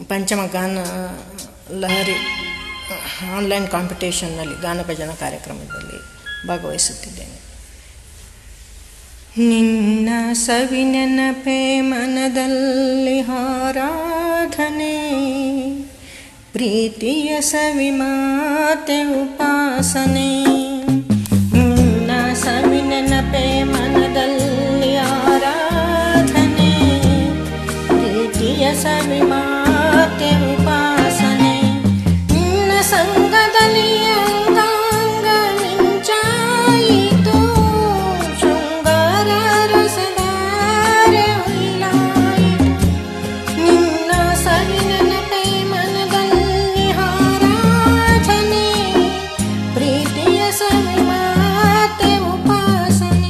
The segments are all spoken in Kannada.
ಪಂಚಮ ಗಾನ ಲಹರಿ ಆನ್ಲೈನ್ ಕಾಂಪಿಟೇಷನ್ನಲ್ಲಿ ಗಾನಭಜನ ಕಾರ್ಯಕ್ರಮದಲ್ಲಿ ಭಾಗವಹಿಸುತ್ತಿದ್ದೇನೆ. ನಿನ್ನ ಸವಿನೆನಪೆ ಮನದಲ್ಲಿ ಆರಾಧನೆ, ಪ್ರೀತಿಯ ಸವಿ ಮಾತೆ ಉಪಾಸನೆ. ನಿನ್ನ ಸವಿನೆನಪೆ ಮನದಲ್ಲಿ ಆರಾಧನೆ, ಪ್ರೀತಿಯ ಸವಿ ಮಾತೆ ಉಪಾಸನೆ. ನಿನ್ನ ಸಂಗದಲ್ಲಿ ಅಂಗಾಂಗ ಮಿಂಚಾಯಿತು, ಶೃಂಗಾರ ರಸಧಾರೆ ಹೊಯ್ಲಾಯಿತು. ನಿನ್ನ ಸವಿನೆನಪೆ ಮನದಲ್ಲಿ ಆರಾಧನೆ, ಪ್ರೀತಿಯ ಸವಿ ಮಾತೆ ಉಪಾಸನೆ.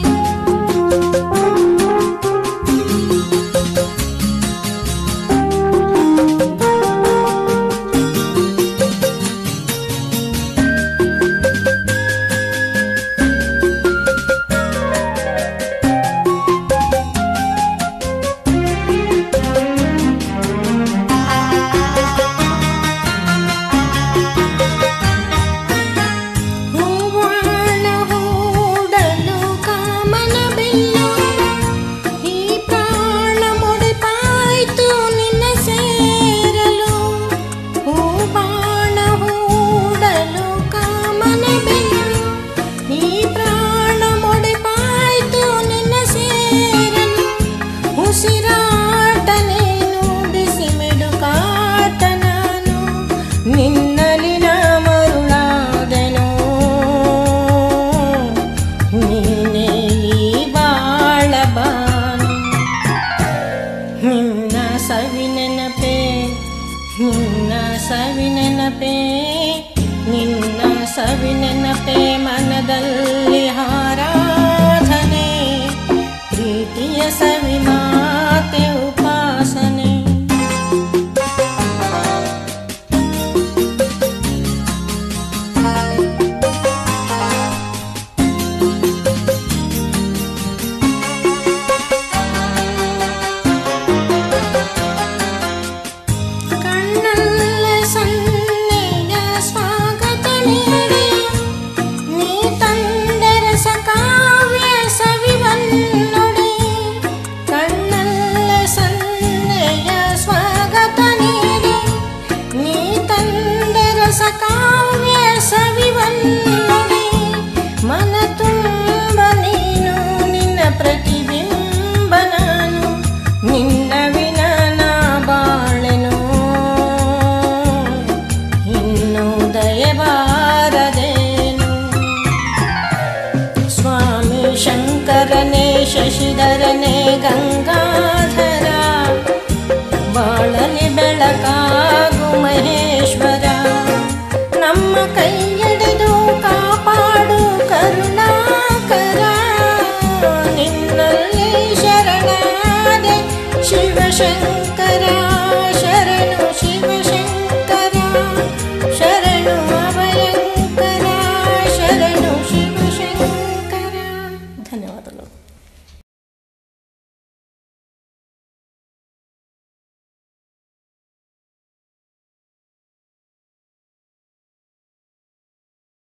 ನಿನ್ನಲಿನ ಮರುಳಾದೆನು, ನೀನೇ ಈ ಬಾಳಬಾನು. ನಿನ್ನ ಸವಿನೆನಪೆ, ನಿನ್ನ ಸವಿನೆನಪೆ, ನಿನ್ನ ಸವಿನೆನಪೆ ಮನದಲ್ಲಿ ಆರಾಧನೆ, ಪ್ರೀತಿಯ ಸವಿ ಮಾತೆ ಉಪಾಸನೆ. ಕಾವ್ಯ ಸವಿವನ್ನಡೆ ಮನ ತುಂಬ ನೀನು, ನಿನ್ನ ಪ್ರತಿಬಿಂಬ ನಾನು. ನಿನ್ನ ವಿನ ನಾ ಬಾಳೆನು, ಇನ್ನು ದಯಬಾರದೇನು. ಸ್ವಾಮಿ ಶಂಕರನೇ, ಶಶಿಧರನೇ, ಗಂಗಾಧರ, ಬಾಳಲಿ ಬೆಳಕಾಗು ಮಹೇಶ್ವರ. ನಮ್ಮ ಕೈಯೆಡೆದು ಕಾಪಾಡು ಕರುಣಾಕರ, ನಿನ್ನಲ್ಲಿ ಶರಣಾದೆ ಶಿವಶಂಕರ.